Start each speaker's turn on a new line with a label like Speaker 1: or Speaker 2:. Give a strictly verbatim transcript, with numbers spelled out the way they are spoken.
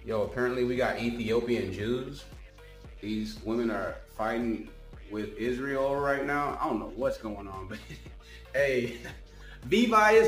Speaker 1: Yo, apparently we got Ethiopian Jews. These women are fighting with Israel right now. I don't know what's going on, but hey, Viva is